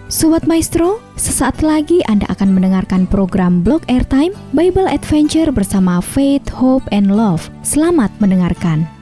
Sobat Maestro, sesaat lagi Anda akan mendengarkan program Blog Airtime Bible Adventure bersama Faith, Hope, and Love. Selamat mendengarkan.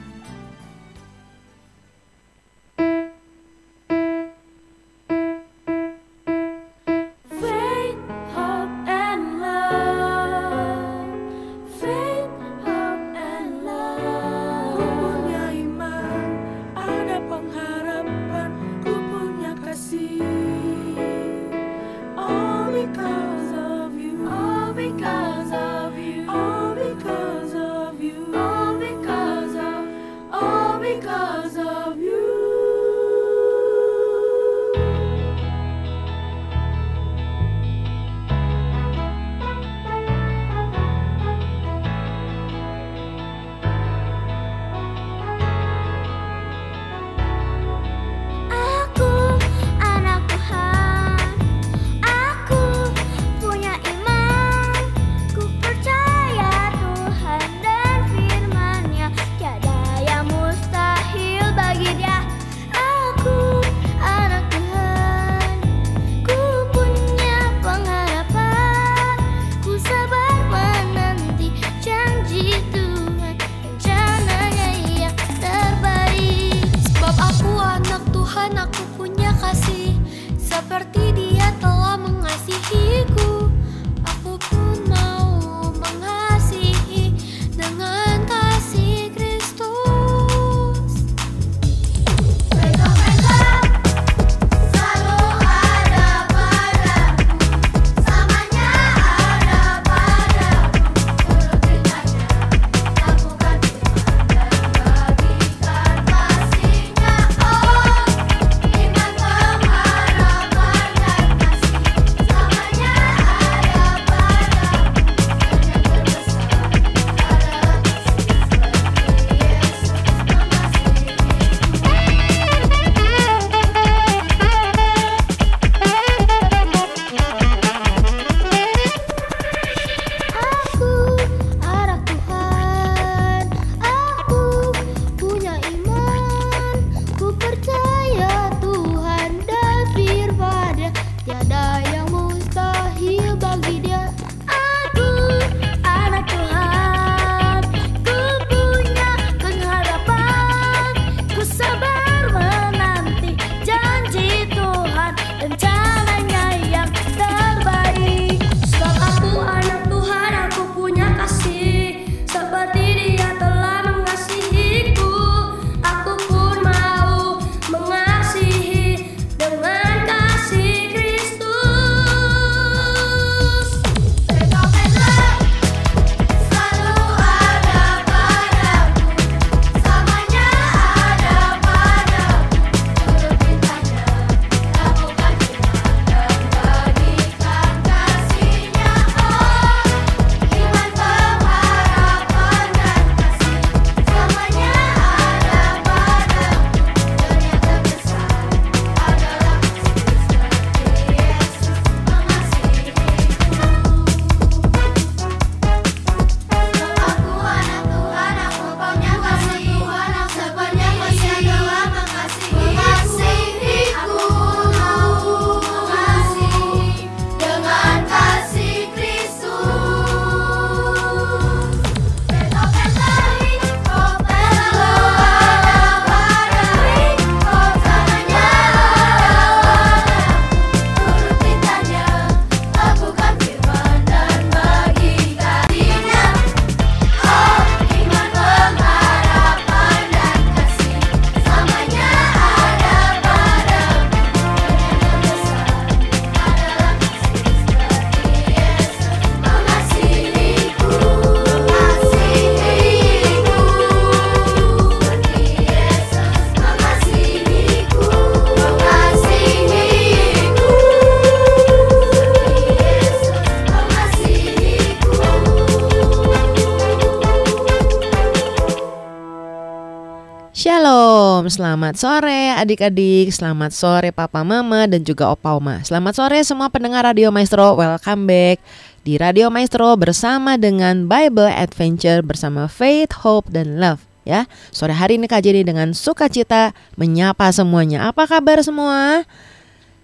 Shalom, selamat sore adik-adik, selamat sore papa mama dan juga opa oma. Selamat sore semua pendengar Radio Maestro, welcome back di Radio Maestro bersama dengan Bible Adventure bersama Faith, Hope, dan Love. Ya, sore hari ini Kak Jenny dengan sukacita menyapa semuanya. Apa kabar semua?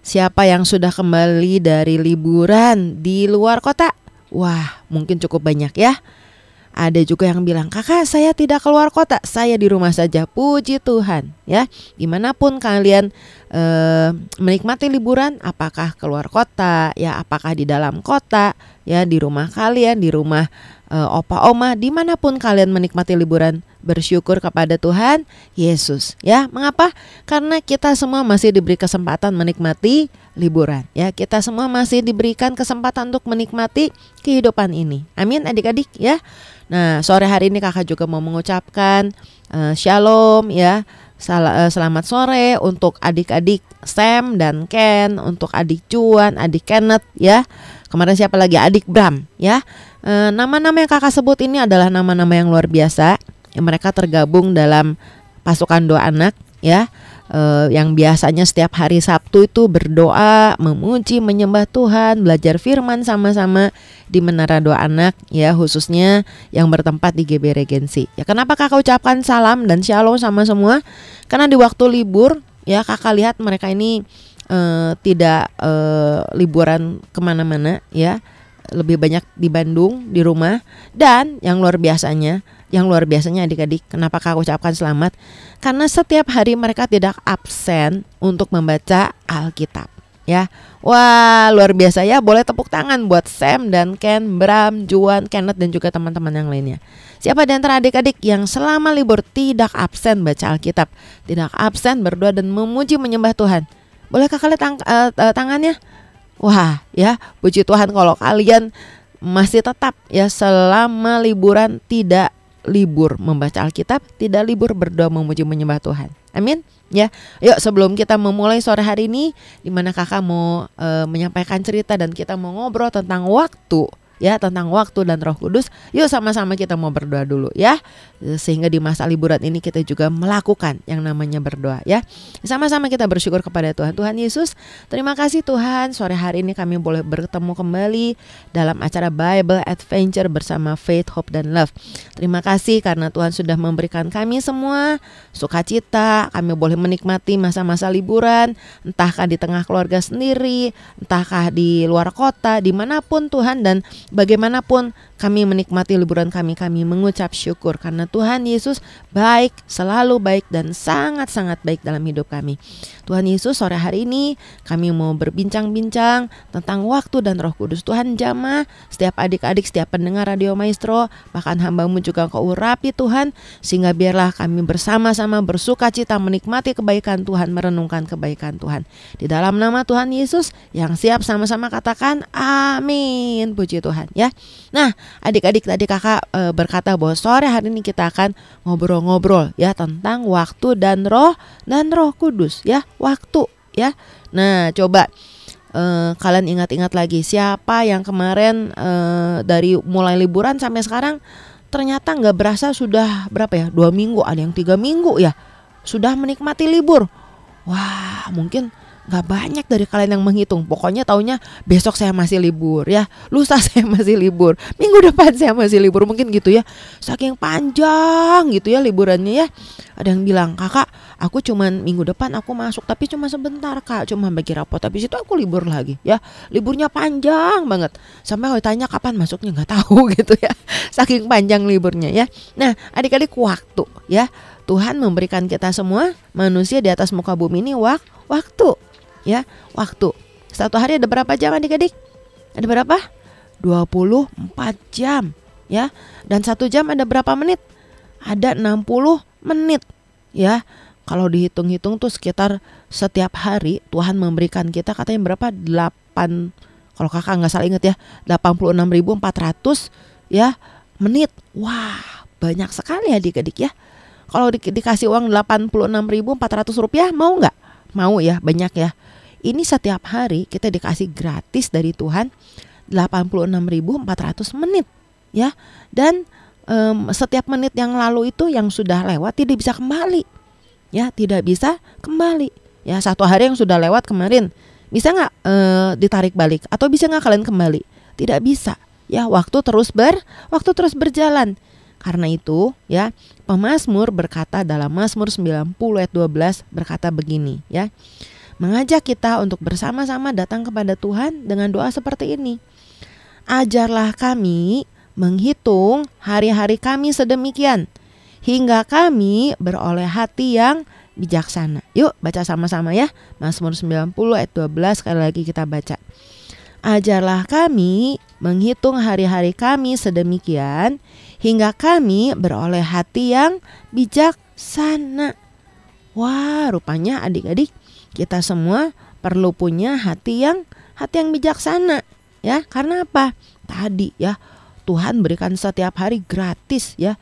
Siapa yang sudah kembali dari liburan di luar kota? Wah, mungkin cukup banyak ya. Ada juga yang bilang, kakak saya tidak keluar kota, saya di rumah saja. Puji Tuhan ya. Dimanapun kalian menikmati liburan, apakah keluar kota ya, apakah di dalam kota ya, di rumah kalian, di rumah opa oma, dimanapun kalian menikmati liburan, bersyukur kepada Tuhan Yesus ya. Mengapa? Karena kita semua masih diberi kesempatan menikmati liburan ya. Kita semua masih diberikan kesempatan untuk menikmati kehidupan ini. Amin adik-adik ya. Nah, sore hari ini kakak juga mau mengucapkan shalom ya. Selamat sore untuk adik-adik Sam dan Ken, untuk adik Juan, adik Kenneth ya. Kemarin siapa lagi? Adik Bram ya. Nama-nama yang kakak sebut ini adalah nama-nama yang luar biasa. Mereka tergabung dalam pasukan doa anak ya. Yang biasanya setiap hari Sabtu itu berdoa, memuji, menyembah Tuhan, belajar firman sama-sama di Menara Doa Anak ya, khususnya yang bertempat di GB Regency. Ya, kenapa kakak ucapkan salam dan shalom sama semua? Karena di waktu libur ya, kakak lihat mereka ini tidak liburan kemana-mana ya, lebih banyak di Bandung, di rumah. Dan yang luar biasanya adik-adik, kenapa kakak ucapkan selamat? Karena setiap hari mereka tidak absen untuk membaca Alkitab ya. Wah, luar biasa ya. Boleh tepuk tangan buat Sam dan Ken, Bram, Juan, Kenneth dan juga teman-teman yang lainnya. Siapa di antara adik-adik yang selama libur tidak absen baca Alkitab, tidak absen berdoa dan memuji menyembah Tuhan? Boleh kakak lihat tangannya? Wah ya, puji Tuhan kalau kalian masih tetap ya selama liburan tidak libur membaca Alkitab, tidak libur berdoa memuji menyembah Tuhan. Amin ya. Yuk, sebelum kita memulai sore hari ini, di mana kakak mau menyampaikan cerita dan kita mau ngobrol tentang waktu ya, tentang waktu dan Roh Kudus. Yuk sama-sama kita mau berdoa dulu ya, sehingga di masa liburan ini kita juga melakukan yang namanya berdoa ya. Sama-sama kita bersyukur kepada Tuhan. Tuhan Yesus, terima kasih Tuhan, sore hari ini kami boleh bertemu kembali dalam acara Bible Adventure bersama Faith, Hope, dan Love. Terima kasih karena Tuhan sudah memberikan kami semua sukacita. Kami boleh menikmati masa-masa liburan, entahkah di tengah keluarga sendiri, entahkah di luar kota, dimanapun Tuhan. Dan bagaimanapun kami menikmati liburan kami mengucap syukur karena Tuhan Yesus baik, selalu baik dan sangat-sangat baik dalam hidup kami. Tuhan Yesus, sore hari ini kami mau berbincang-bincang tentang waktu dan Roh Kudus. Tuhan jamah setiap adik-adik, setiap pendengar Radio Maestro, bahkan hamba-Mu juga Engkau urapi Tuhan, sehingga biarlah kami bersama-sama bersuka cita menikmati kebaikan Tuhan, merenungkan kebaikan Tuhan. Di dalam nama Tuhan Yesus yang siap sama-sama katakan amin. Puji Tuhan ya. Nah, adik-adik, tadi kakak berkata bahwa sore hari ini kita akan ngobrol-ngobrol ya tentang waktu dan Roh Kudus ya, waktu ya. Nah, coba kalian ingat-ingat lagi, siapa yang kemarin dari mulai liburan sampai sekarang ternyata nggak berasa sudah berapa ya, 2 minggu, ada yang 3 minggu ya sudah menikmati libur. Wah, mungkin gak banyak dari kalian yang menghitung. Pokoknya taunya besok saya masih libur ya, lusa saya masih libur, minggu depan saya masih libur, mungkin gitu ya. Saking panjang gitu ya liburannya ya. Ada yang bilang, kakak aku cuman minggu depan aku masuk, tapi cuma sebentar kak, cuma bagi rapot, habis itu aku libur lagi ya. Liburnya panjang banget, sampai kalau ditanya kapan masuknya gak tahu gitu ya. Saking panjang liburnya ya. Nah adik-adik, waktu ya, Tuhan memberikan kita semua manusia di atas muka bumi ini waktu ya, waktu. Satu hari ada berapa jam adik-adik? Ada berapa? 24 jam ya. Dan 1 jam ada berapa menit? Ada 60 menit ya. Kalau dihitung-hitung tuh sekitar setiap hari Tuhan memberikan kita katanya berapa? 8, kalau kakak gak salah ingat ya, 86.400 ya menit. Wah, banyak sekali adik-adik ya. Kalau dikasih uang 86.400 rupiah, mau gak? Mau ya, banyak ya. Ini setiap hari kita dikasih gratis dari Tuhan 86.400 menit ya. Dan setiap menit yang lalu itu yang sudah lewat tidak bisa kembali ya, tidak bisa kembali ya. Satu hari yang sudah lewat kemarin bisa nggak ditarik balik, atau bisa nggak kalian kembali? Tidak bisa ya. Waktu terus berjalan. Karena itu ya, pemazmur berkata dalam Mazmur 90 ayat 12 berkata begini ya, mengajak kita untuk bersama-sama datang kepada Tuhan dengan doa seperti ini. Ajarlah kami menghitung hari-hari kami sedemikian, hingga kami beroleh hati yang bijaksana. Yuk baca sama-sama ya. Mazmur 90 ayat 12 sekali lagi kita baca. Ajarlah kami menghitung hari-hari kami sedemikian, hingga kami beroleh hati yang bijaksana. Wah, rupanya adik-adik kita semua perlu punya hati yang bijaksana ya. Karena apa? Tadi ya, Tuhan berikan setiap hari gratis ya,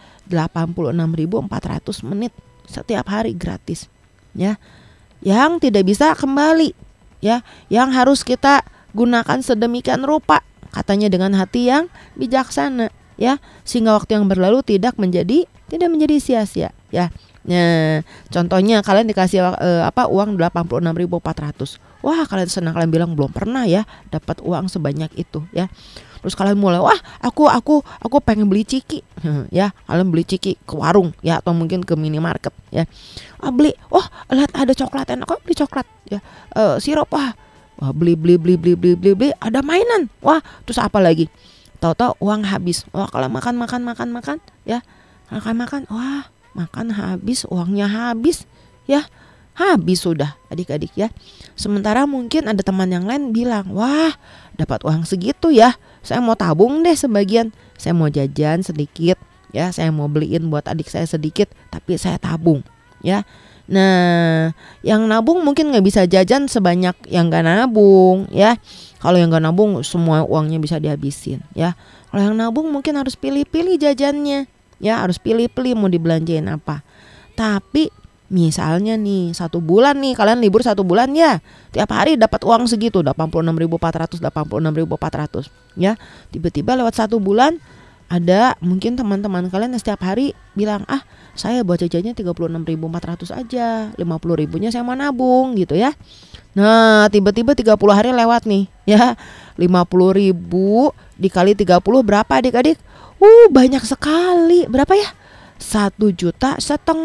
86.400 menit setiap hari gratis ya. Yang tidak bisa kembali ya, yang harus kita gunakan sedemikian rupa, katanya dengan hati yang bijaksana ya, sehingga waktu yang berlalu tidak menjadi sia-sia ya. Nah, contohnya kalian dikasih uang 86.400. Wah, kalian senang, kalian bilang belum pernah ya dapat uang sebanyak itu ya. Terus kalian mulai, wah, aku pengen beli ciki ya. Kalian beli ciki ke warung ya, atau mungkin ke minimarket ya. Beli, wah, lihat ada coklat enak, kok beli coklat ya. Sirup, wah, beli, ada mainan. Wah, terus apa lagi? Tahu-tahu uang habis. Wah, kalau makan ya. Makan, wah, makan habis, uangnya habis ya. Habis sudah adik-adik ya. Sementara mungkin ada teman yang lain bilang, wah, dapat uang segitu ya, saya mau tabung deh sebagian, saya mau jajan sedikit ya, saya mau beliin buat adik saya sedikit, tapi saya tabung ya. Nah, yang nabung mungkin gak bisa jajan sebanyak yang gak nabung ya. Kalau yang gak nabung semua uangnya bisa dihabisin ya. Kalau yang nabung mungkin harus pilih-pilih jajannya ya, harus pilih-pilih mau dibelanjain apa. Tapi misalnya nih 1 bulan nih, kalian libur 1 bulan ya, tiap hari dapat uang segitu, 86.400 ya. Tiba-tiba lewat 1 bulan, ada mungkin teman-teman kalian yang setiap hari bilang, saya buat jajannya 36.400 aja, 50.000-nya saya mau nabung gitu ya. Nah, tiba-tiba 30 hari lewat nih ya, 50.000 dikali 30 berapa adik-adik? Banyak sekali. Berapa ya? 1,5 juta.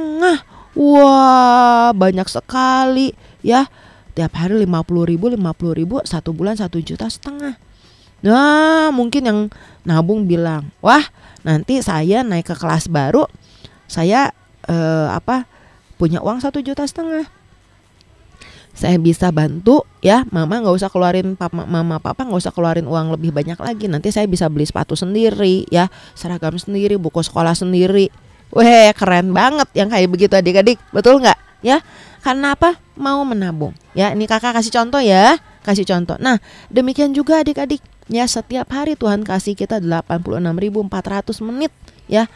Wah, banyak sekali ya. Tiap hari 50.000, 1 bulan 1,5 juta. Nah, mungkin yang nabung bilang, wah, nanti saya naik ke kelas baru, saya punya uang 1,5 juta. Saya bisa bantu ya, mama nggak usah keluarin, papa nggak usah keluarin uang lebih banyak lagi. Nanti saya bisa beli sepatu sendiri ya, seragam sendiri, buku sekolah sendiri. Weh, keren banget yang kayak begitu adik-adik, betul nggak ya? Karena apa? Mau menabung ya. Ini kakak kasih contoh ya, kasih contoh. Nah, demikian juga adik-adik ya, setiap hari Tuhan kasih kita 86.400 menit ya,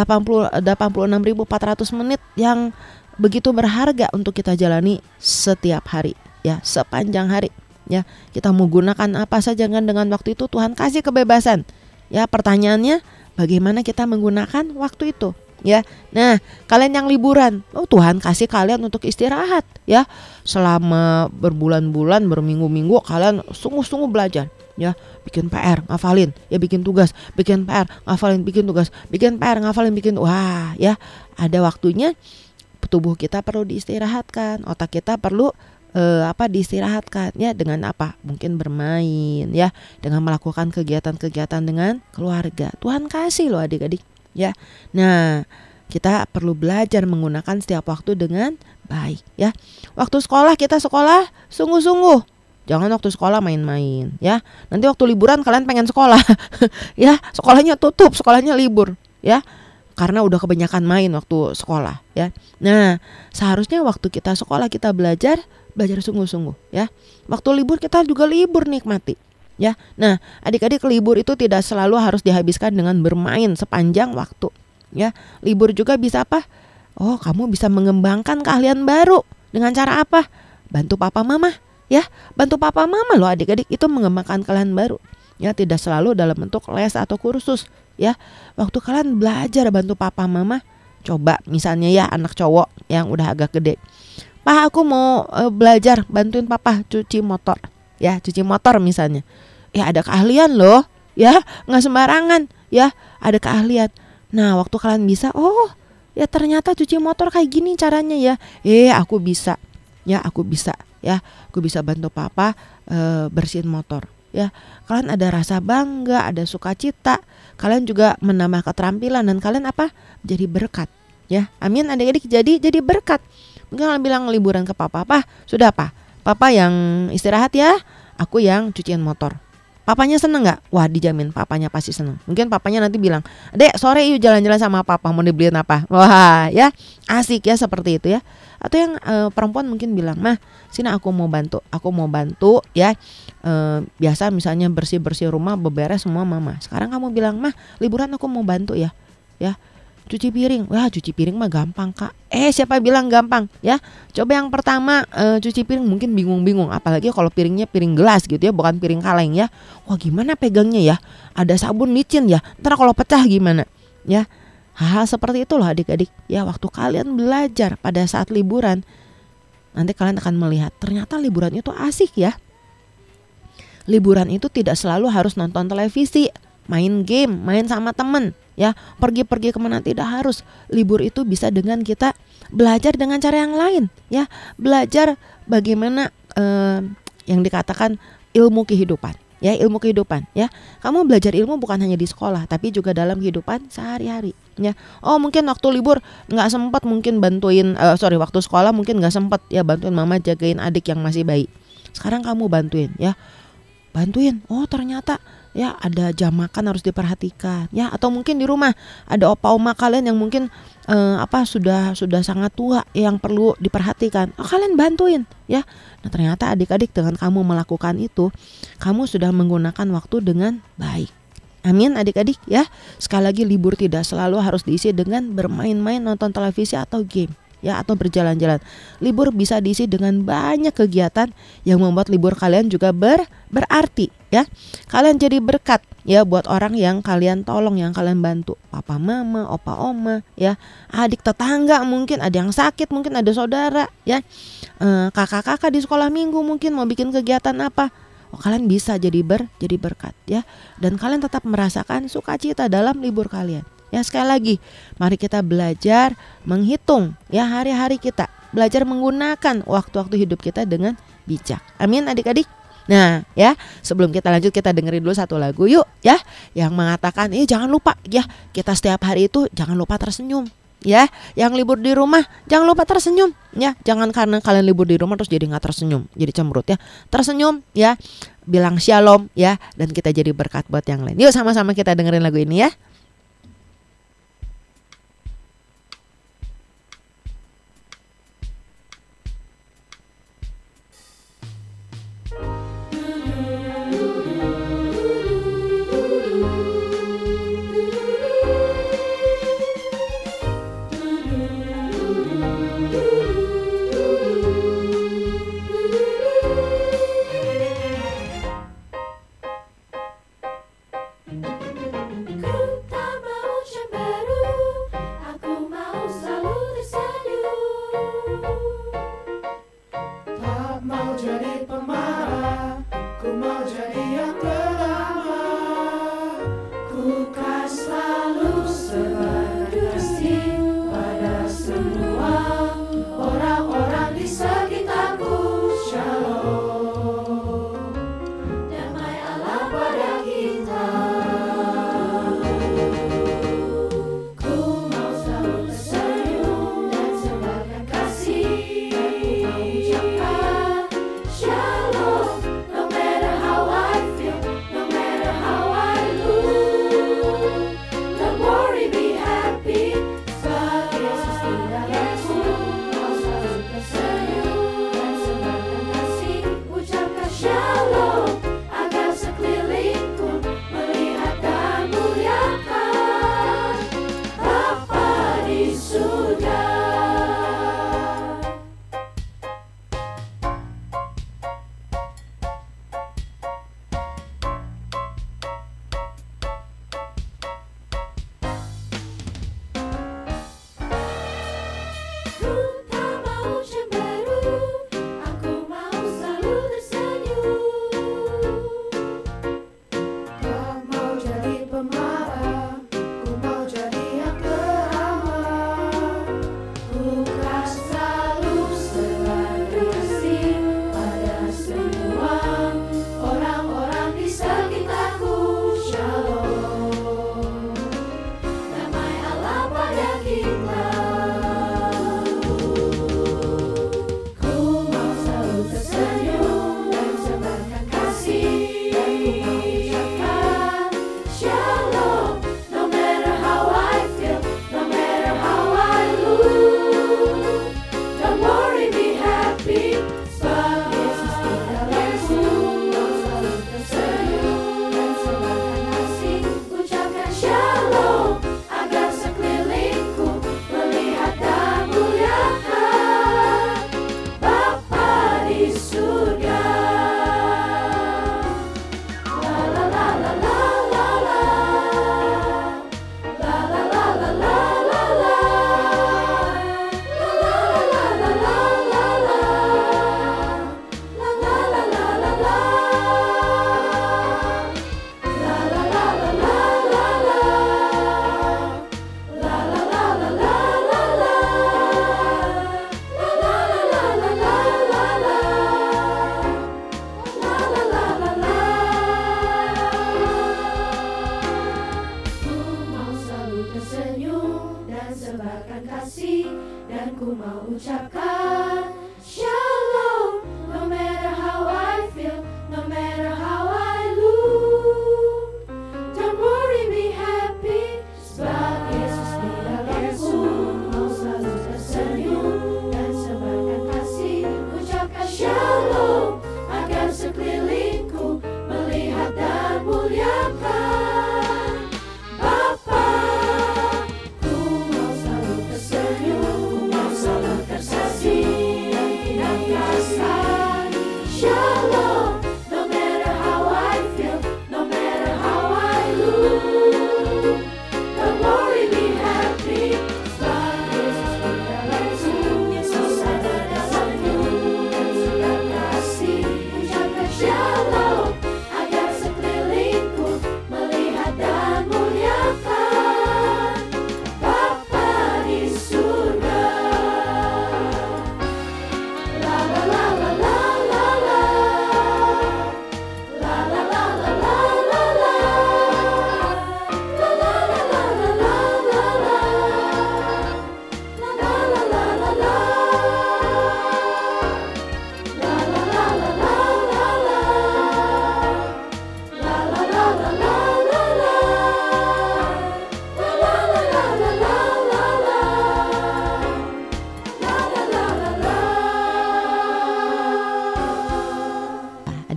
86.400 menit yang begitu berharga untuk kita jalani setiap hari ya, sepanjang hari ya. Kita mau gunakan apa saja kan dengan waktu itu, Tuhan kasih kebebasan ya. Pertanyaannya, bagaimana kita menggunakan waktu itu ya. Nah, kalian yang liburan, Tuhan kasih kalian untuk istirahat ya. Selama berbulan-bulan, berminggu-minggu kalian sungguh-sungguh belajar ya, bikin PR, ngafalin ya, bikin tugas, bikin PR, ngafalin, bikin tugas, bikin PR, ngafalin, bikin. Wah ya, ada waktunya tubuh kita perlu diistirahatkan, otak kita perlu diistirahatkan ya. Dengan apa? Mungkin bermain ya, dengan melakukan kegiatan-kegiatan dengan keluarga. Tuhan kasih loh adik-adik ya. Nah, kita perlu belajar menggunakan setiap waktu dengan baik ya. Waktu sekolah kita sekolah sungguh-sungguh, jangan waktu sekolah main-main ya. Nanti waktu liburan kalian pengen sekolah ya, sekolahnya tutup, sekolahnya libur ya, karena udah kebanyakan main waktu sekolah ya. Nah, seharusnya waktu kita sekolah kita belajar sungguh-sungguh ya. Waktu libur kita juga libur, nikmati ya. Nah, adik-adik, libur itu tidak selalu harus dihabiskan dengan bermain sepanjang waktu ya. Libur juga bisa apa? Kamu bisa mengembangkan keahlian baru. Dengan cara apa? Bantu papa mama ya. Bantu papa mama loh adik-adik, itu mengembangkan keahlian baru ya. Tidak selalu dalam bentuk les atau kursus ya. Waktu kalian belajar bantu papa mama, coba misalnya ya, anak cowok yang udah agak gede, Pak, aku mau belajar bantuin papa cuci motor ya, cuci motor misalnya. Ya, ada keahlian loh ya, nggak sembarangan ya, ada keahlian. Nah, waktu kalian bisa, ya ternyata cuci motor kayak gini caranya ya, aku bisa ya, aku bisa ya, aku bisa bantu papa bersihin motor. Ya, kalian ada rasa bangga, ada sukacita, kalian juga menambah keterampilan dan kalian apa? Jadi berkat. Ya, amin adik-adik, jadi berkat. Mungkin kalian bilang liburan ke papa, sudah papa yang istirahat ya, aku yang cucian motor. Papanya seneng gak? Wah, dijamin papanya pasti seneng. Mungkin papanya nanti bilang, dek sore yuk jalan-jalan sama papa, mau dibeliin apa? Wah ya, asik ya seperti itu ya. Atau yang perempuan mungkin bilang, mah sini aku mau bantu ya. Biasa misalnya bersih-bersih rumah, beberes semua mama. Sekarang kamu bilang, mah liburan aku mau bantu ya. Cuci piring, wah cuci piring mah gampang kak. Siapa bilang gampang ya? Coba yang pertama cuci piring mungkin bingung-bingung. Apalagi kalau piringnya piring gelas gitu ya, bukan piring kaleng ya. Wah gimana pegangnya ya? Ada sabun licin ya. Ntar kalau pecah gimana? Ya, hal seperti itu loh adik-adik. Ya waktu kalian belajar pada saat liburan, nanti kalian akan melihat ternyata liburan itu asik ya. Liburan itu tidak selalu harus nonton televisi, main game, main sama temen ya, pergi-pergi kemana tidak harus. Libur itu bisa dengan kita belajar dengan cara yang lain ya, belajar bagaimana yang dikatakan ilmu kehidupan ya, ilmu kehidupan ya. Kamu belajar ilmu bukan hanya di sekolah, tapi juga dalam kehidupan sehari-hari ya. Oh mungkin waktu libur nggak sempat mungkin bantuin waktu sekolah mungkin nggak sempat ya bantuin mama jagain adik yang masih bayi. Sekarang kamu bantuin ya, oh ternyata ya ada jam makan harus diperhatikan ya. Atau mungkin di rumah ada opa oma kalian yang mungkin sudah sangat tua yang perlu diperhatikan, kalian bantuin ya. Nah ternyata adik-adik dengan kamu melakukan itu, kamu sudah menggunakan waktu dengan baik. Amin adik-adik ya. Sekali lagi, libur tidak selalu harus diisi dengan bermain-main, nonton televisi atau game ya, atau berjalan-jalan. Libur bisa diisi dengan banyak kegiatan yang membuat libur kalian juga berarti ya. Kalian jadi berkat ya buat orang yang kalian tolong, yang kalian bantu. Papa mama, opa oma ya, adik tetangga, mungkin ada yang sakit, mungkin ada saudara ya, kakak-kakak di sekolah minggu mungkin mau bikin kegiatan apa. Kalian bisa jadi berkat ya. Dan kalian tetap merasakan sukacita dalam libur kalian. Ya sekali lagi, mari kita belajar menghitung ya hari-hari kita, belajar menggunakan waktu-waktu hidup kita dengan bijak. Amin adik-adik. Nah ya, sebelum kita lanjut, kita dengerin dulu satu lagu yuk ya, yang mengatakan jangan lupa ya, kita setiap hari itu jangan lupa tersenyum ya. Yang libur di rumah jangan lupa tersenyum ya. Jangan karena kalian libur di rumah terus jadi gak tersenyum, jadi cemberut ya. Tersenyum ya, bilang shalom ya, dan kita jadi berkat buat yang lain. Yuk sama-sama kita dengerin lagu ini ya.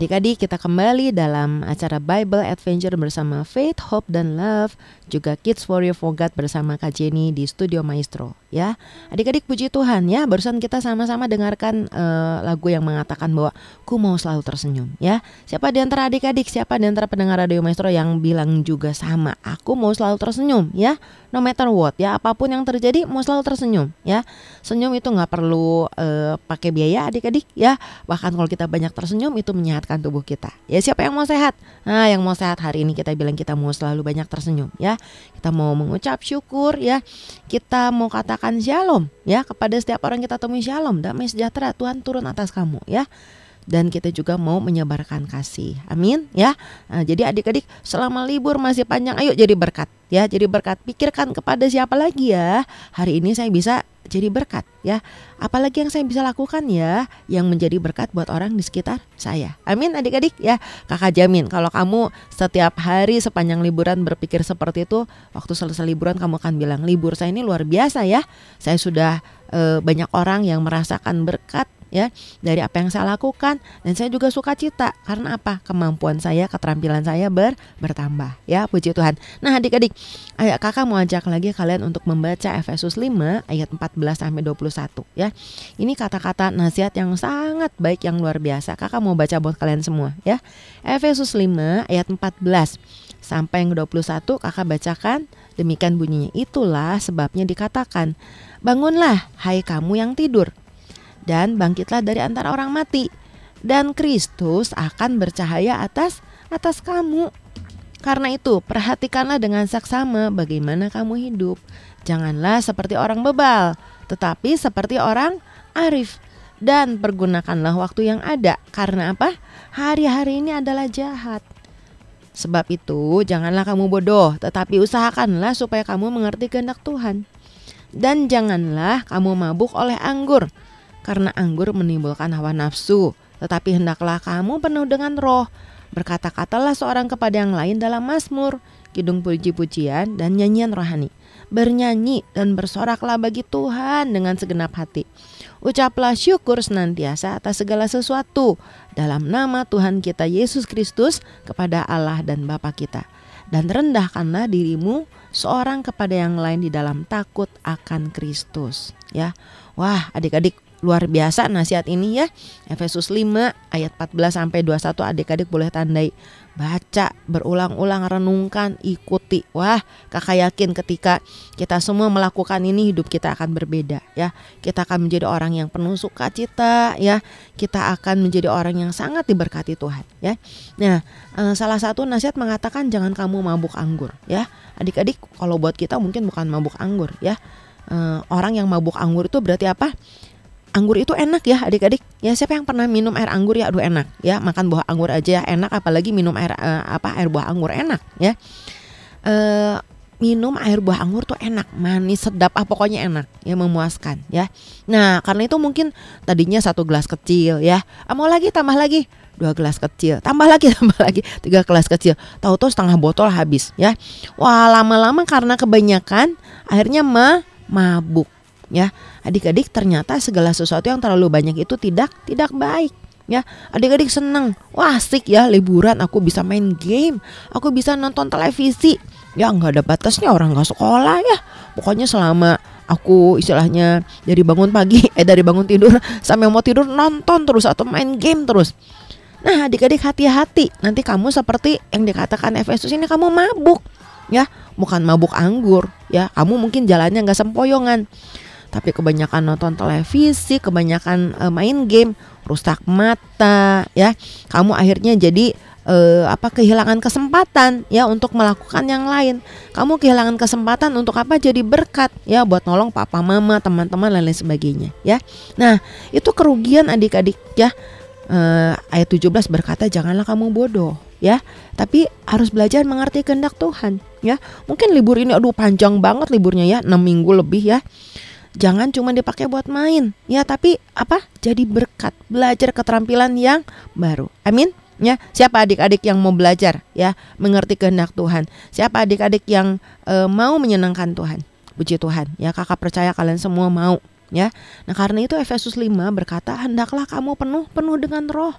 Adik-adik, kita kembali dalam acara Bible Adventure bersama Faith, Hope, dan Love, juga Kids Warrior for God bersama Kak Jenny di Studio Maestro. Ya, adik-adik, puji Tuhan ya. Barusan kita sama-sama dengarkan lagu yang mengatakan bahwa ku mau selalu tersenyum. Ya, siapa di antara adik-adik, siapa di antara pendengar Radio Maestro yang bilang juga sama, aku mau selalu tersenyum ya. No matter what ya, apapun yang terjadi mau selalu tersenyum ya. Senyum itu nggak perlu pakai biaya adik-adik ya. Bahkan kalau kita banyak tersenyum itu menyehatkan tubuh kita. Ya, siapa yang mau sehat? Nah, yang mau sehat hari ini kita bilang kita mau selalu banyak tersenyum ya. Kita mau mengucap syukur ya. Kita mau katakan shalom ya kepada setiap orang kita temui, shalom, damai sejahtera Tuhan turun atas kamu ya. Dan kita juga mau menyebarkan kasih. Amin ya. Nah, jadi adik-adik, selama libur masih panjang, ayo jadi berkat ya. Jadi berkat, pikirkan kepada siapa lagi ya hari ini saya bisa jadi berkat ya. Apalagi yang saya bisa lakukan ya yang menjadi berkat buat orang di sekitar saya. Amin adik-adik ya. Kakak jamin kalau kamu setiap hari sepanjang liburan berpikir seperti itu, waktu selesai liburan kamu akan bilang, libur saya ini luar biasa ya. Saya sudah banyak orang yang merasakan berkat ya dari apa yang saya lakukan, dan saya juga suka cita karena apa? Kemampuan saya, keterampilan saya bertambah ya, puji Tuhan. Nah adik-adik, kakak mau ajak lagi kalian untuk membaca Efesus 5 ayat 14 sampai 21 ya. Ini kata-kata nasihat yang sangat baik, yang luar biasa. Kakak mau baca buat kalian semua ya. Efesus 5 ayat 14 sampai yang 21 kakak bacakan. Demikian bunyinya, itulah sebabnya dikatakan, bangunlah hai kamu yang tidur, dan bangkitlah dari antara orang mati, dan Kristus akan bercahaya atas kamu. Karena itu perhatikanlah dengan saksama bagaimana kamu hidup. Janganlah seperti orang bebal, tetapi seperti orang arif. Dan pergunakanlah waktu yang ada. Karena apa? Hari-hari ini adalah jahat. Sebab itu janganlah kamu bodoh, tetapi usahakanlah supaya kamu mengerti kehendak Tuhan. Dan janganlah kamu mabuk oleh anggur, karena anggur menimbulkan hawa nafsu, tetapi hendaklah kamu penuh dengan roh. Berkata-katalah seorang kepada yang lain dalam mazmur, kidung puji-pujian, dan nyanyian rohani. Bernyanyi dan bersoraklah bagi Tuhan dengan segenap hati. Ucaplah syukur senantiasa atas segala sesuatu dalam nama Tuhan kita Yesus Kristus kepada Allah dan Bapa kita. Dan rendahkanlah dirimu seorang kepada yang lain di dalam takut akan Kristus. Ya, wah adik-adik, luar biasa nasihat ini ya. Efesus 5 ayat 14 sampai 21, adik-adik boleh tandai, baca, berulang-ulang, renungkan, ikuti. Wah, kakak yakin ketika kita semua melakukan ini, hidup kita akan berbeda ya. Kita akan menjadi orang yang penuh sukacita ya. Kita akan menjadi orang yang sangat diberkati Tuhan ya. Nah, salah satu nasihat mengatakan jangan kamu mabuk anggur ya. Adik-adik, kalau buat kita mungkin bukan mabuk anggur ya. Orang yang mabuk anggur itu berarti apa? Anggur itu enak ya adik-adik. Ya, siapa yang pernah minum air anggur ya? Aduh enak ya, makan buah anggur aja enak, apalagi minum air air buah anggur enak ya. Minum air buah anggur tuh enak, manis, sedap, pokoknya enak ya, memuaskan ya. Nah karena itu mungkin tadinya 1 gelas kecil ya, mau lagi tambah lagi 2 gelas kecil, tambah lagi 3 gelas kecil, tahu-tahu setengah botol habis ya. Wah, lama-lama karena kebanyakan akhirnya mabuk ya. Adik-adik, ternyata segala sesuatu yang terlalu banyak itu tidak baik ya. Adik-adik seneng, wah asik ya liburan, aku bisa main game, aku bisa nonton televisi ya, nggak ada batasnya, orang nggak sekolah ya. Pokoknya selama aku istilahnya dari bangun pagi dari bangun tidur sampai mau tidur nonton terus atau main game terus. Nah adik-adik, hati-hati, nanti kamu seperti yang dikatakan Efesus ini, kamu mabuk ya. Bukan mabuk anggur ya, kamu mungkin jalannya nggak sempoyongan, tapi kebanyakan nonton televisi, kebanyakan main game, rusak mata ya. Kamu akhirnya jadi kehilangan kesempatan ya untuk melakukan yang lain. Kamu kehilangan kesempatan untuk apa? Jadi berkat ya, buat nolong papa mama, teman-teman, dan lain sebagainya ya. Nah, itu kerugian adik-adik ya. Ayat 17 berkata janganlah kamu bodoh ya, tapi harus belajar mengerti kehendak Tuhan ya. Mungkin libur ini aduh panjang banget liburnya ya, 6 minggu lebih ya. Jangan cuma dipakai buat main ya, tapi apa? Jadi berkat, belajar keterampilan yang baru. Amin ya. Siapa adik-adik yang mau belajar ya, mengerti kehendak Tuhan? Siapa adik-adik yang mau menyenangkan Tuhan? Puji Tuhan ya, kakak percaya kalian semua mau ya. Nah karena itu Efesus 5 berkata hendaklah kamu penuh dengan roh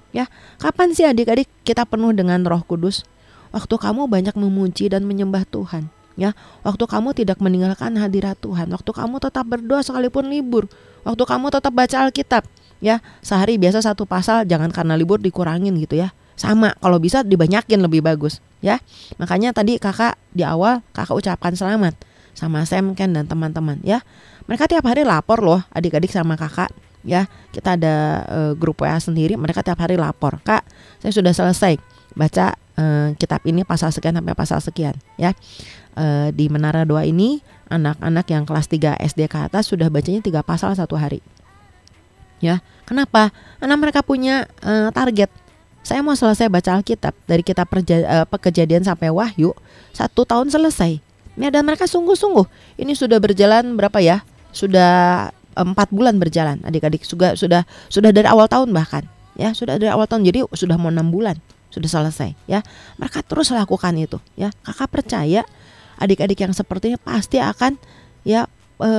Ya, kapan sih adik-adik kita penuh dengan Roh Kudus? Waktu kamu banyak memuji dan menyembah Tuhan. Ya, waktu kamu tidak meninggalkan hadirat Tuhan, waktu kamu tetap berdoa sekalipun libur, waktu kamu tetap baca Alkitab, ya, sehari biasa 1 pasal, jangan karena libur dikurangin gitu ya. Sama, kalau bisa dibanyakin lebih bagus, ya. Makanya tadi kakak di awal kakak ucapkan selamat sama Sam, Ken dan teman-teman, ya. Mereka tiap hari lapor loh adik-adik sama kakak, ya. Kita ada grup WA sendiri, mereka tiap hari lapor, Kak, saya sudah selesai baca kitab ini pasal sekian sampai pasal sekian, ya. Di Menara Doa ini anak-anak yang kelas 3 SD ke atas sudah bacanya 3 pasal 1 hari. Ya, kenapa? Karena mereka punya target. Saya mau selesai baca Alkitab dari kitab Kejadian sampai Wahyu 1 tahun selesai. Ya, dan mereka sungguh-sungguh. Ini sudah berjalan berapa ya? Sudah 4 bulan berjalan. Adik-adik sudah dari awal tahun bahkan. Ya, sudah dari awal tahun. Jadi sudah mau 6 bulan sudah selesai, ya. Mereka terus lakukan itu, ya. Kakak percaya adik-adik yang sepertinya pasti akan ya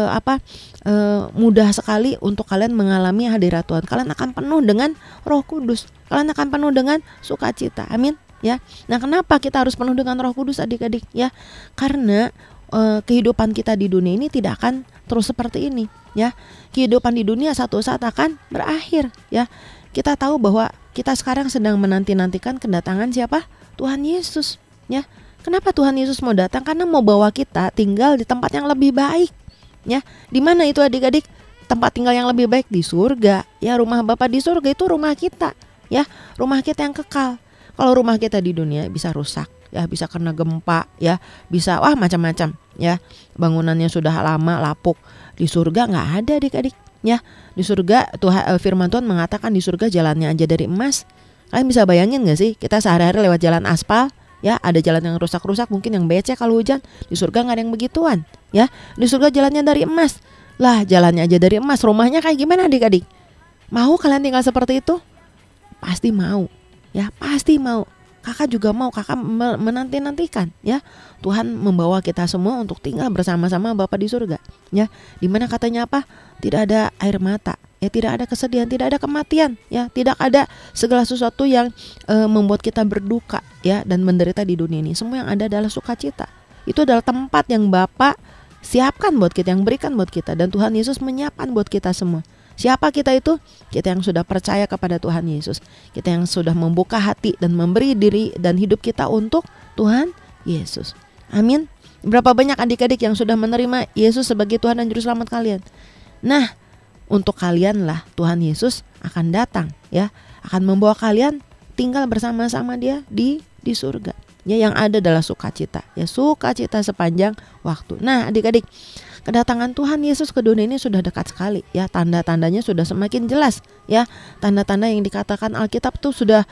mudah sekali untuk kalian mengalami hadirat Tuhan. Kalian akan penuh dengan Roh Kudus. Kalian akan penuh dengan sukacita. Amin, ya. Nah, kenapa kita harus penuh dengan Roh Kudus adik-adik, ya? Karena kehidupan kita di dunia ini tidak akan terus seperti ini, ya. Kehidupan di dunia satu saat akan berakhir, ya. Kita tahu bahwa kita sekarang sedang menanti-nantikan kedatangan siapa? Tuhan Yesus, ya. Kenapa Tuhan Yesus mau datang? Karena mau bawa kita tinggal di tempat yang lebih baik, ya. Di mana itu adik-adik? Tempat tinggal yang lebih baik di surga, ya. Rumah Bapa di surga itu rumah kita, ya. Rumah kita yang kekal. Kalau rumah kita di dunia bisa rusak, ya, bisa kena gempa, ya, bisa macam-macam, ya. Bangunannya sudah lama lapuk. Di surga nggak ada adik-adik, ya. Di surga firman Tuhan mengatakan di surga jalannya aja dari emas. Kalian bisa bayangin nggak sih kita sehari-hari lewat jalan aspal, ya, ada jalan yang rusak-rusak, mungkin yang becek kalau hujan. Di surga nggak ada yang begituan, ya. Di surga jalannya dari emas. Lah, jalannya aja dari emas, rumahnya kayak gimana adik-adik? Mau kalian tinggal seperti itu? Pasti mau, ya, pasti mau. Kakak juga mau, kakak menanti-nantikan, ya, Tuhan membawa kita semua untuk tinggal bersama-sama Bapa di surga, ya. Dimana katanya apa? Tidak ada air mata, ya, tidak ada kesedihan, tidak ada kematian, ya, tidak ada segala sesuatu yang membuat kita berduka, ya, dan menderita di dunia ini. Semua yang ada adalah sukacita. Itu adalah tempat yang Bapa siapkan buat kita, yang berikan buat kita, dan Tuhan Yesus menyiapkan buat kita semua. Siapa kita itu? Kita yang sudah percaya kepada Tuhan Yesus. Kita yang sudah membuka hati dan memberi diri dan hidup kita untuk Tuhan Yesus. Amin. Berapa banyak adik-adik yang sudah menerima Yesus sebagai Tuhan dan Juru Selamat kalian? Nah, untuk kalian lah Tuhan Yesus akan datang, ya, akan membawa kalian tinggal bersama-sama Dia di surga. Ya, yang ada adalah sukacita, ya, sukacita sepanjang waktu. Nah, adik-adik, kedatangan Tuhan Yesus ke dunia ini sudah dekat sekali, ya. Tanda-tandanya sudah semakin jelas, ya. Tanda-tanda yang dikatakan Alkitab tuh sudah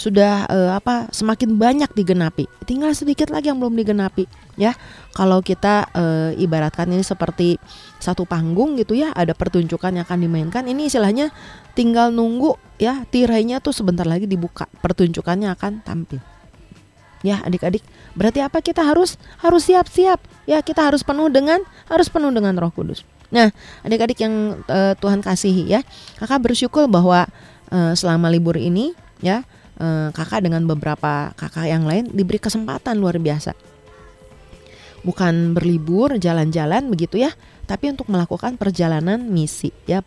semakin banyak digenapi. Tinggal sedikit lagi yang belum digenapi, ya. Kalau kita ibaratkan ini seperti satu panggung gitu, ya, ada pertunjukan yang akan dimainkan. Ini istilahnya tinggal nunggu, ya, tirainya tuh sebentar lagi dibuka, pertunjukannya akan tampil. Ya, adik-adik, berarti apa? Kita harus siap-siap, ya. Kita harus penuh dengan Roh Kudus. Nah, adik-adik yang Tuhan kasihi, ya, kakak bersyukur bahwa selama libur ini, ya, kakak dengan beberapa kakak yang lain diberi kesempatan luar biasa. Bukan berlibur, jalan-jalan begitu, ya, tapi untuk melakukan perjalanan misi, ya,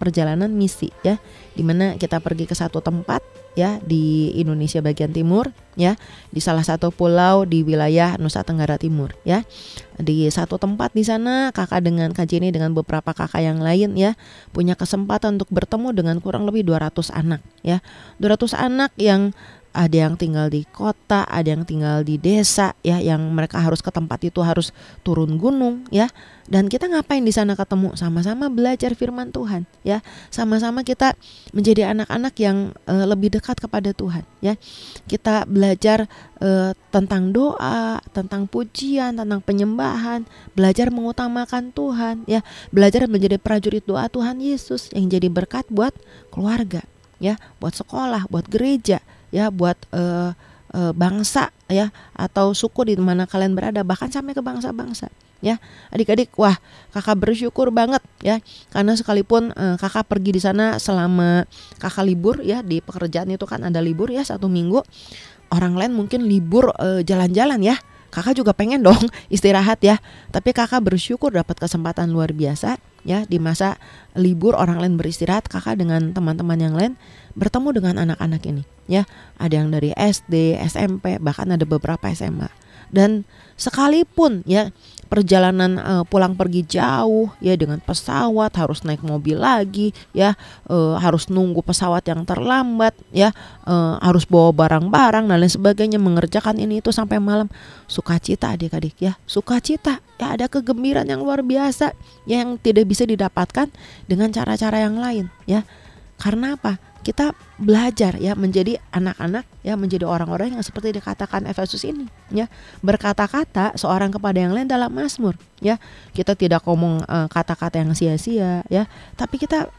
di mana kita pergi ke satu tempat, ya, di Indonesia bagian timur, ya, di salah satu pulau di wilayah Nusa Tenggara Timur, ya. Di satu tempat di sana kakak dengan Kak Jenny dengan beberapa kakak yang lain, ya, punya kesempatan untuk bertemu dengan kurang lebih 200 anak, ya. 200 anak yang ada yang tinggal di kota, ada yang tinggal di desa, ya, yang mereka harus ke tempat itu harus turun gunung, ya. Dan kita ngapain di sana ketemu? Sama-sama belajar firman Tuhan, ya. Sama-sama kita menjadi anak-anak yang lebih dekat kepada Tuhan, ya. Kita belajar tentang doa, tentang pujian, tentang penyembahan, belajar mengutamakan Tuhan, ya. Belajar menjadi prajurit doa Tuhan Yesus yang jadi berkat buat keluarga, ya, buat sekolah, buat gereja, ya, buat bangsa, ya, atau suku di mana kalian berada, bahkan sampai ke bangsa-bangsa, ya. Adik-adik, wah kakak bersyukur banget ya, karena sekalipun kakak pergi di sana selama kakak libur ya, di pekerjaan itu kan ada libur ya 1 minggu. Orang lain mungkin libur jalan-jalan ya, kakak juga pengen dong istirahat ya. Tapi kakak bersyukur dapat kesempatan luar biasa ya, di masa libur orang lain beristirahat, kakak dengan teman-teman yang lain bertemu dengan anak-anak ini ya. Ada yang dari SD, SMP, bahkan ada beberapa SMA. Dan sekalipun ya perjalanan pulang pergi jauh ya, dengan pesawat harus naik mobil lagi ya, harus nunggu pesawat yang terlambat ya, harus bawa barang-barang dan lain sebagainya, mengerjakan ini itu sampai malam. Sukacita adik-adik ya, sukacita ya, ada kegembiraan yang luar biasa ya, yang tidak bisa didapatkan dengan cara-cara yang lain ya. Karena apa? Kita belajar ya menjadi anak-anak ya, menjadi orang-orang yang seperti dikatakan Efesus ini ya, berkata-kata seorang kepada yang lain dalam Mazmur ya. Kita tidak ngomong kata-kata yang sia-sia ya, tapi kita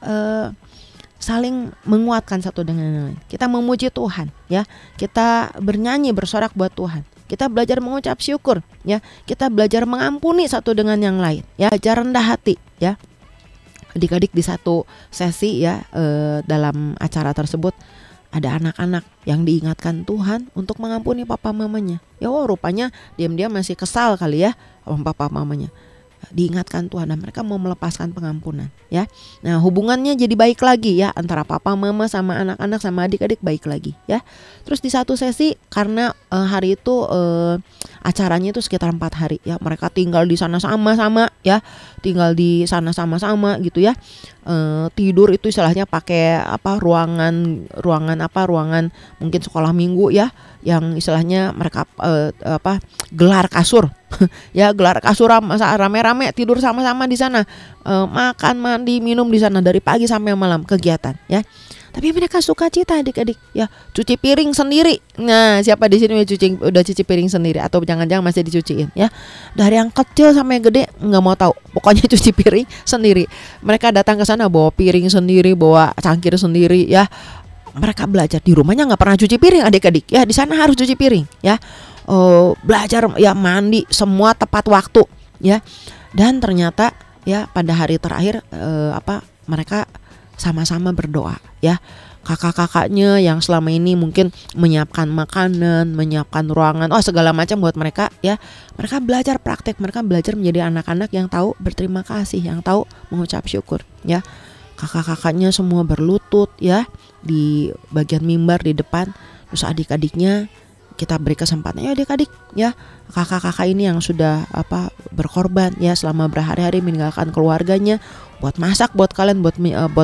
saling menguatkan satu dengan yang lain. Kita memuji Tuhan ya, kita bernyanyi bersorak buat Tuhan. Kita belajar mengucap syukur ya, kita belajar mengampuni satu dengan yang lain ya, belajar rendah hati ya. Adik-adik, di satu sesi ya dalam acara tersebut ada anak-anak yang diingatkan Tuhan untuk mengampuni papa mamanya. Ya rupanya diam-diam masih kesal kali ya sama papa mamanya. Diingatkan Tuhan dan mereka mau melepaskan pengampunan ya. Nah hubungannya jadi baik lagi ya, antara papa mama sama anak-anak sama adik-adik baik lagi ya. Terus di satu sesi, karena hari itu acaranya itu sekitar 4 hari ya, mereka tinggal di sana sama-sama ya, tinggal di sana sama-sama gitu ya. Tidur itu istilahnya pakai ruangan mungkin sekolah minggu ya, yang istilahnya mereka gelar kasur ya, gelar kasur rame-rame, tidur sama-sama di sana, makan, mandi, minum di sana dari pagi sampai malam kegiatan ya. Tapi mereka suka cita adik-adik ya, cuci piring sendiri. Nah siapa di sini udah cuci piring sendiri, atau jangan-jangan masih dicuciin ya? Dari yang kecil sampai gede nggak mau tahu, pokoknya cuci piring sendiri. Mereka datang ke sana bawa piring sendiri, bawa cangkir sendiri ya. Mereka belajar di rumahnya nggak pernah cuci piring adik-adik ya, di sana harus cuci piring ya. Belajar ya, mandi semua tepat waktu ya. Dan ternyata ya pada hari terakhir mereka sama-sama berdoa ya. Kakak-kakaknya yang selama ini mungkin menyiapkan makanan, menyiapkan ruangan, segala macam buat mereka ya. Mereka belajar praktek, mereka belajar menjadi anak-anak yang tahu berterima kasih, yang tahu mengucap syukur ya. Kakak-kakaknya semua berlutut ya di bagian mimbar di depan. Terus adik-adiknya kita beri kesempatan, ya adik-adik ya, kakak-kakak ini yang sudah berkorban ya selama berhari-hari meninggalkan keluarganya buat masak buat kalian, buat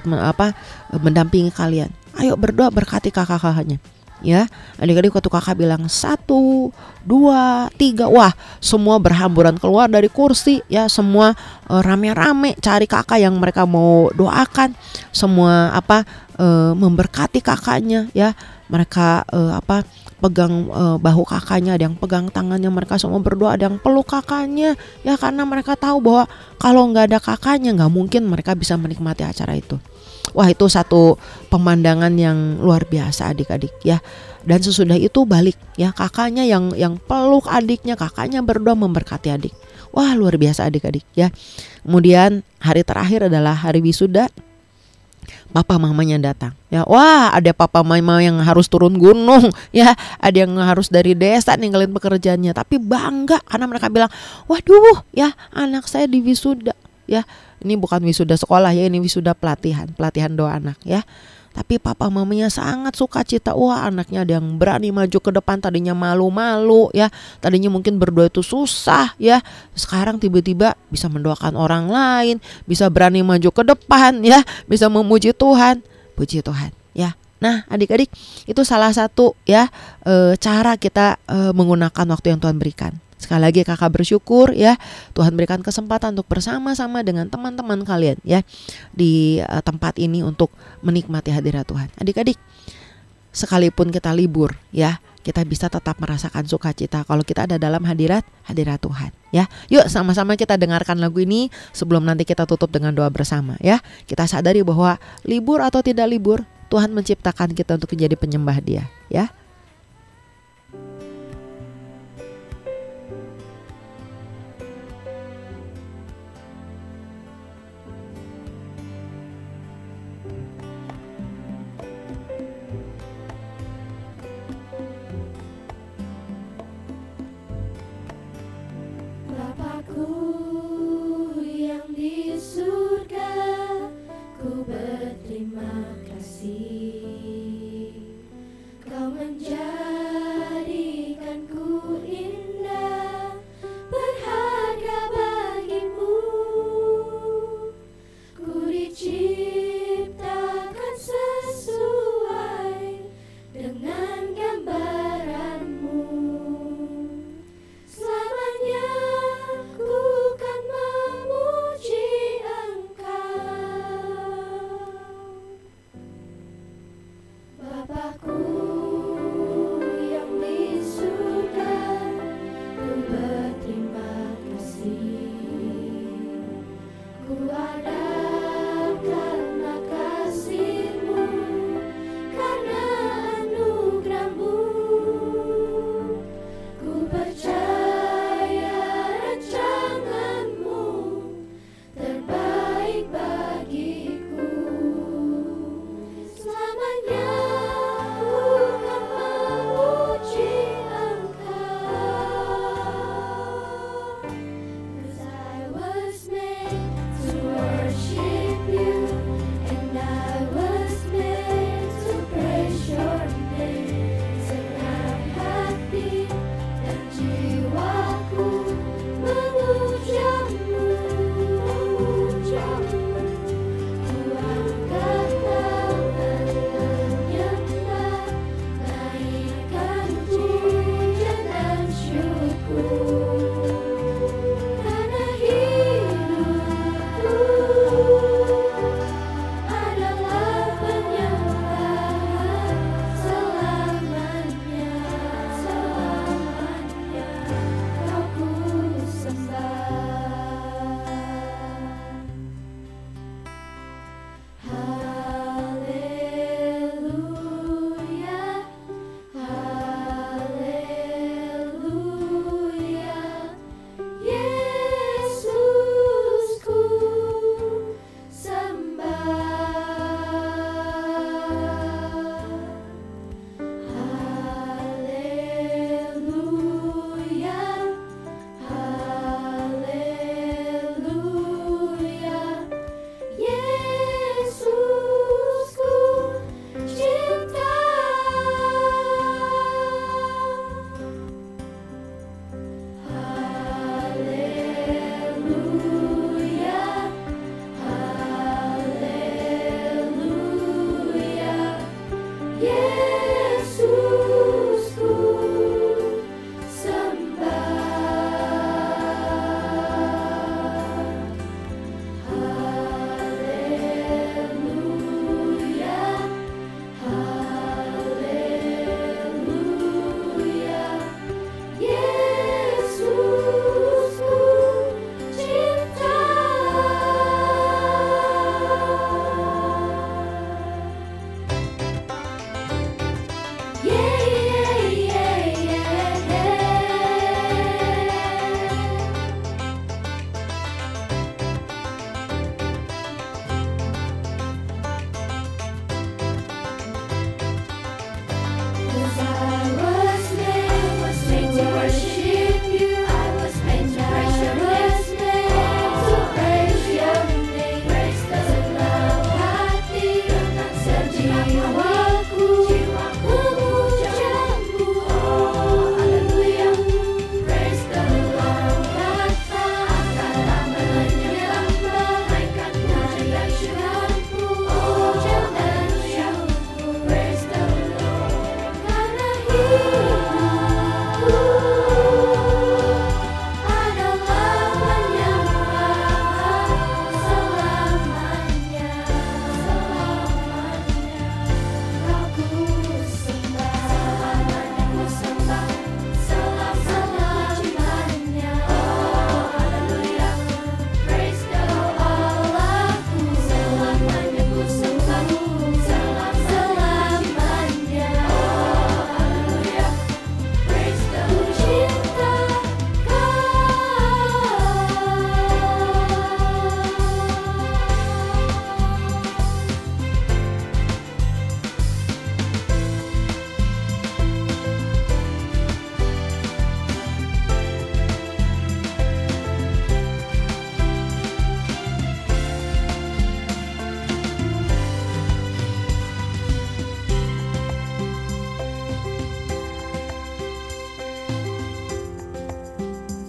mendampingi kalian. Ayo berdoa berkati kakak-kakaknya ya. Adik-adik, waktu kakak bilang 1, 2, 3, wah semua berhamburan keluar dari kursi ya, semua rame-rame cari kakak yang mereka mau doakan. Semua memberkati kakaknya ya. Mereka pegang bahu kakaknya, ada yang pegang tangannya, mereka semua berdoa, ada yang peluk kakaknya ya, karena mereka tahu bahwa kalau nggak ada kakaknya nggak mungkin mereka bisa menikmati acara itu. Wah itu satu pemandangan yang luar biasa adik-adik ya. Dan sesudah itu balik ya, kakaknya yang peluk adiknya, kakaknya berdoa memberkati adik. Wah luar biasa adik-adik ya. Kemudian hari terakhir adalah hari wisuda. Papa mamanya datang ya. Wah ada papa mama yang harus turun gunung ya, ada yang harus dari desa ninggalin pekerjaannya, tapi bangga karena mereka bilang, waduh ya anak saya di wisuda ya. Ini bukan wisuda sekolah ya, ini wisuda pelatihan doa anak ya. Tapi papa mamanya sangat sukacita. Wah anaknya ada yang berani maju ke depan, tadinya malu-malu ya, tadinya mungkin berdoa itu susah ya, sekarang tiba-tiba bisa mendoakan orang lain, bisa berani maju ke depan ya, bisa memuji Tuhan. Puji Tuhan ya. Nah adik-adik, itu salah satu ya cara kita menggunakan waktu yang Tuhan berikan. Sekali lagi kakak bersyukur ya, Tuhan berikan kesempatan untuk bersama-sama dengan teman-teman kalian ya di tempat ini untuk menikmati hadirat Tuhan. Adik-adik, sekalipun kita libur ya, kita bisa tetap merasakan sukacita kalau kita ada dalam hadirat Tuhan ya. Yuk sama-sama kita dengarkan lagu ini sebelum nanti kita tutup dengan doa bersama ya. Kita sadari bahwa libur atau tidak libur, Tuhan menciptakan kita untuk menjadi penyembah Dia ya.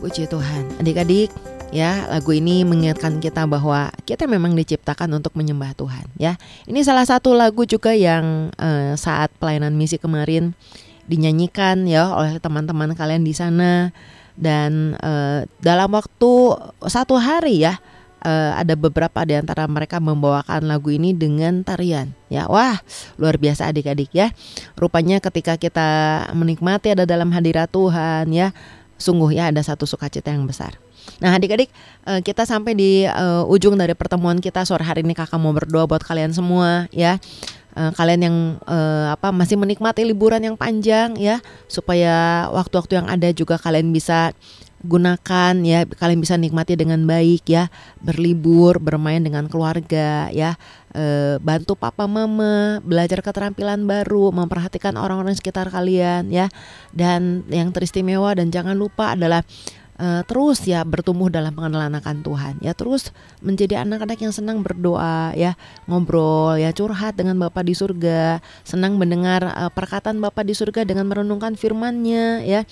Puji Tuhan. Adik-adik, ya, lagu ini mengingatkan kita bahwa kita memang diciptakan untuk menyembah Tuhan, ya. Ini salah satu lagu juga yang saat pelayanan misi kemarin dinyanyikan ya oleh teman-teman kalian di sana, dan dalam waktu 1 hari ya, ada beberapa di antara mereka membawakan lagu ini dengan tarian. Ya, wah, luar biasa adik-adik ya. Rupanya ketika kita menikmati ada dalam hadirat Tuhan ya, sungguh ya ada satu sukacita yang besar. Nah adik-adik, kita sampai di ujung dari pertemuan kita sore hari ini. Kakak mau berdoa buat kalian semua ya. Kalian yang masih menikmati liburan yang panjang ya, supaya waktu-waktu yang ada juga kalian bisa gunakan ya, kalian bisa nikmati dengan baik ya, berlibur, bermain dengan keluarga ya, bantu papa mama, belajar keterampilan baru, memperhatikan orang-orang sekitar kalian ya. Dan yang teristimewa dan jangan lupa adalah terus ya bertumbuh dalam pengenalan akan Tuhan ya, terus menjadi anak-anak yang senang berdoa ya, ngobrol ya, curhat dengan Bapa di surga, senang mendengar perkataan Bapa di surga dengan merenungkan firman-Nya ya,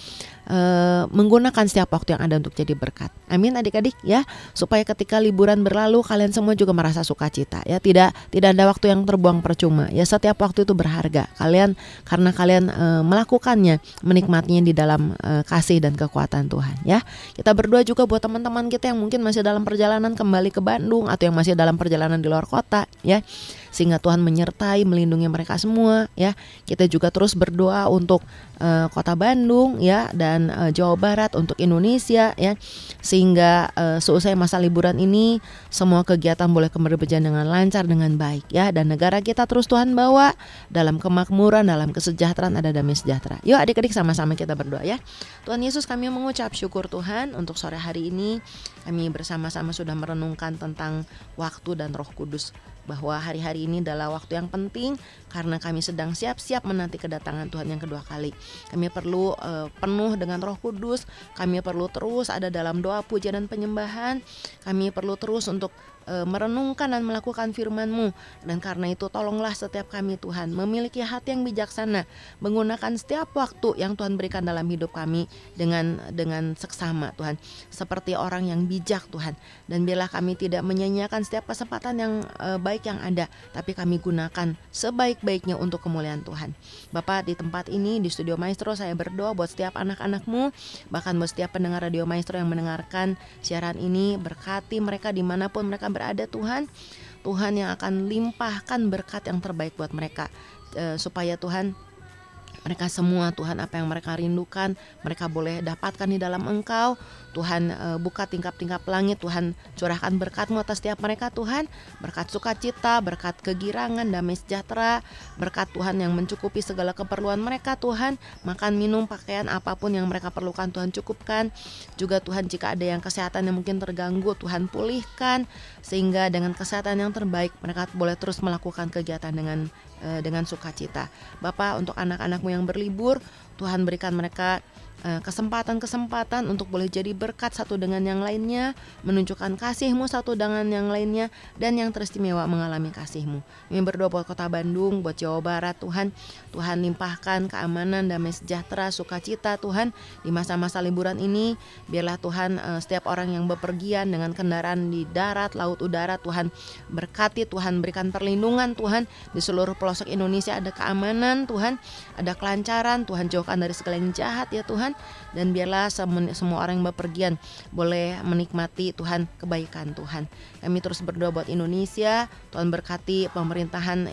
menggunakan setiap waktu yang ada untuk jadi berkat. Amin adik-adik ya, supaya ketika liburan berlalu kalian semua juga merasa sukacita ya, tidak ada waktu yang terbuang percuma ya, setiap waktu itu berharga kalian, karena kalian melakukannya, menikmatinya di dalam kasih dan kekuatan Tuhan ya. Kita berdoa juga buat teman-teman kita yang mungkin masih dalam perjalanan kembali ke Bandung atau yang masih dalam perjalanan di luar kota ya, sehingga Tuhan menyertai, melindungi mereka semua ya. Kita juga terus berdoa untuk kota Bandung ya, dan Jawa Barat, untuk Indonesia ya, sehingga seusai masa liburan ini semua kegiatan boleh kembali berjalan dengan lancar, dengan baik ya, dan negara kita terus Tuhan bawa dalam kemakmuran, dalam kesejahteraan, ada damai sejahtera. Yuk adik-adik sama-sama kita berdoa ya. Tuhan Yesus, kami mengucap syukur Tuhan untuk sore hari ini. Kami bersama-sama sudah merenungkan tentang waktu dan Roh Kudus, bahwa hari-hari ini adalah waktu yang penting karena kami sedang siap-siap menanti kedatangan Tuhan yang kedua kali. Kami perlu penuh dengan Roh Kudus, kami perlu terus ada dalam doa, pujian dan penyembahan. Kami perlu terus untuk merenungkan dan melakukan firman-Mu. Dan karena itu tolonglah setiap kami Tuhan memiliki hati yang bijaksana, menggunakan setiap waktu yang Tuhan berikan dalam hidup kami dengan seksama Tuhan, seperti orang yang bijak Tuhan. Dan biarlah kami tidak menyanyiakan setiap kesempatan yang baik yang ada, tapi kami gunakan sebaik-baiknya untuk kemuliaan Tuhan. Bapak, di tempat ini di Studio Maestro saya berdoa buat setiap anak-anak-Mu, bahkan buat setiap pendengar Radio Maestro yang mendengarkan siaran ini. Berkati mereka dimanapun mereka berada Tuhan. Tuhan yang akan limpahkan berkat yang terbaik buat mereka, supaya Tuhan, mereka semua Tuhan, apa yang mereka rindukan mereka boleh dapatkan di dalam Engkau. Tuhan, buka tingkap-tingkap langit, Tuhan curahkan berkat-Mu atas setiap mereka Tuhan, berkat sukacita, berkat kegirangan, damai sejahtera, berkat Tuhan yang mencukupi segala keperluan mereka Tuhan, makan, minum, pakaian, apapun yang mereka perlukan Tuhan cukupkan. Juga Tuhan, jika ada yang kesehatan yang mungkin terganggu, Tuhan pulihkan, sehingga dengan kesehatan yang terbaik mereka boleh terus melakukan kegiatan dengan sukacita. Bapak, untuk anak-anak-Mu yang berlibur, Tuhan berikan mereka kesempatan-kesempatan untuk boleh jadi berkat satu dengan yang lainnya, menunjukkan kasih-Mu satu dengan yang lainnya, dan yang teristimewa mengalami kasih-Mu. Kami berdoa buat kota Bandung, buat Jawa Barat Tuhan. Tuhan limpahkan keamanan, damai sejahtera, sukacita Tuhan di masa-masa liburan ini. Biarlah Tuhan, setiap orang yang bepergian dengan kendaraan di darat, laut, udara, Tuhan berkati, Tuhan berikan perlindungan Tuhan. Di seluruh pelosok Indonesia ada keamanan Tuhan, ada kelancaran Tuhan, jauhkan dari segala yang jahat ya Tuhan. Dan biarlah semua orang yang bepergian boleh menikmati Tuhan kebaikan Tuhan. Kami terus berdoa buat Indonesia. Tuhan berkati pemerintahan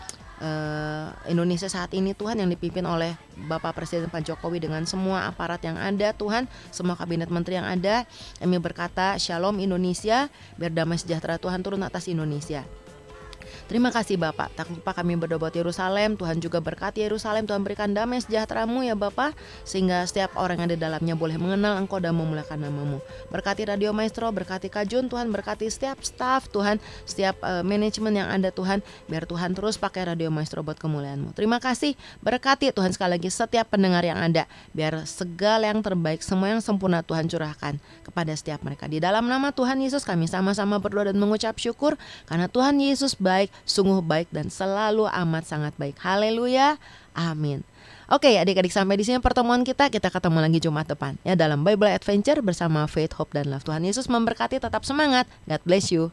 Indonesia saat ini Tuhan, yang dipimpin oleh Bapak Presiden Pak Jokowi dengan semua aparat yang ada Tuhan, semua kabinet menteri yang ada. Kami berkata Shalom Indonesia, biar damai sejahtera Tuhan turun atas Indonesia. Terima kasih Bapak. Tak lupa kami berdoa buat Yerusalem. Tuhan juga berkati Yerusalem. Tuhan berikan damai sejahtera-Mu ya Bapak, sehingga setiap orang yang ada di dalamnya boleh mengenal Engkau dan memuliakan nama-Mu. Berkati Radio Maestro, berkati Kak Jun Tuhan, berkati setiap staff Tuhan, setiap manajemen yang ada Tuhan. Biar Tuhan terus pakai Radio Maestro buat kemuliaan-Mu. Terima kasih. Berkati Tuhan sekali lagi setiap pendengar yang ada. Biar segala yang terbaik, semua yang sempurna Tuhan curahkan kepada setiap mereka. Di dalam nama Tuhan Yesus kami sama-sama berdoa dan mengucap syukur, karena Tuhan Yesus baik, sungguh baik dan selalu amat sangat baik. Haleluya, amin. Oke, adik-adik, sampai di sini pertemuan kita. Kita ketemu lagi Jumat depan ya dalam Bible Adventure bersama Faith, Hope, dan Love. Tuhan Yesus memberkati, tetap semangat. God bless you.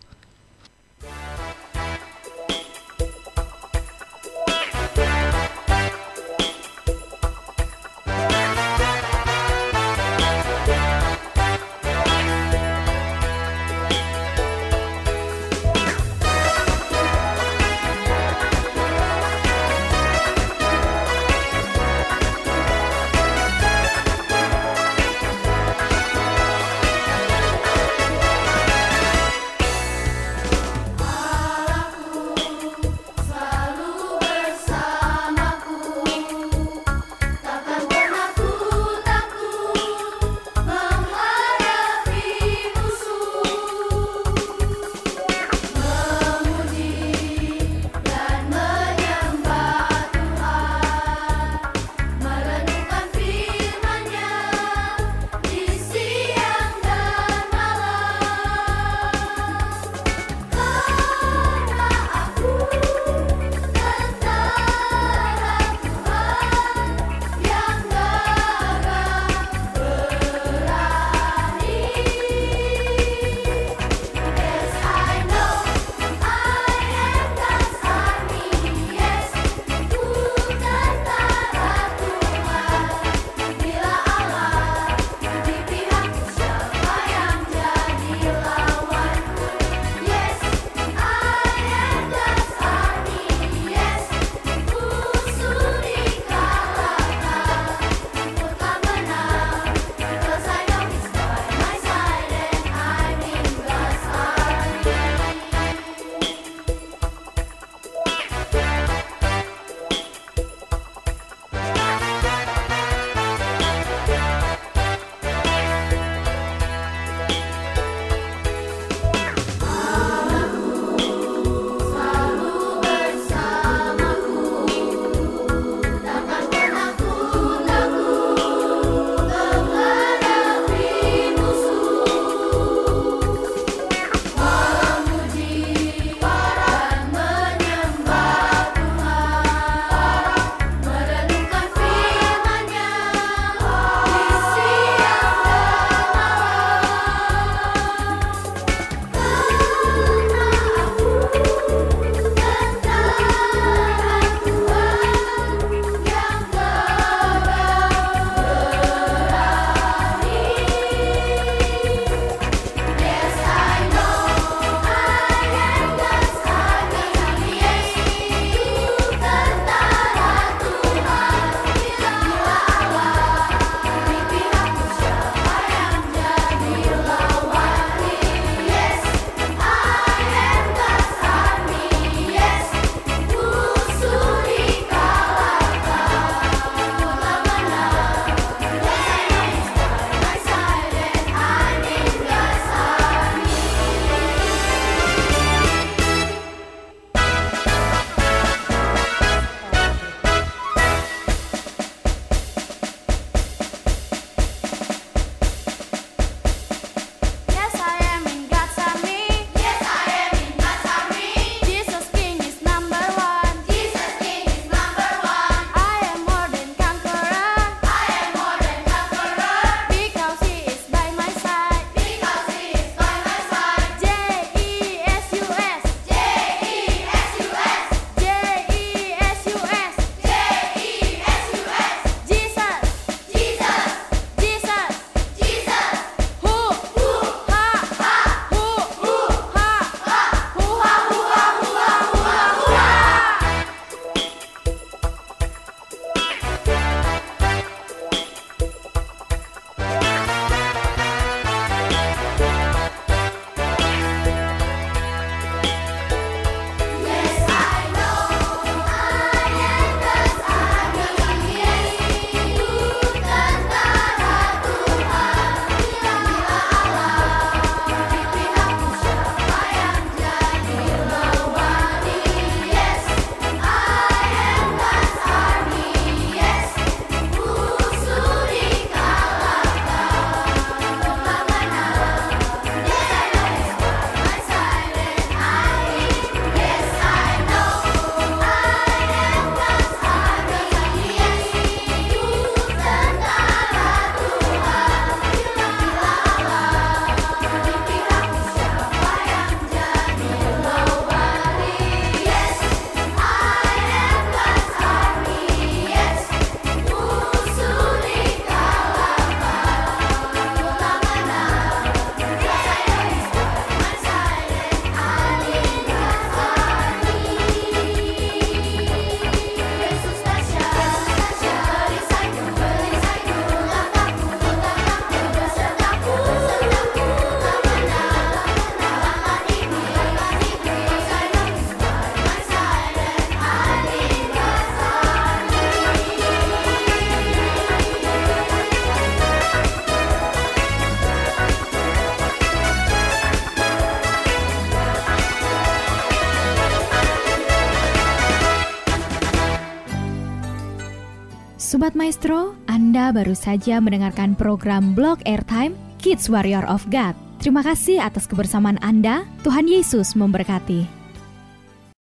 Sobat Maestro, Anda baru saja mendengarkan program Blog Airtime Kids Warrior of God. Terima kasih atas kebersamaan Anda. Tuhan Yesus memberkati.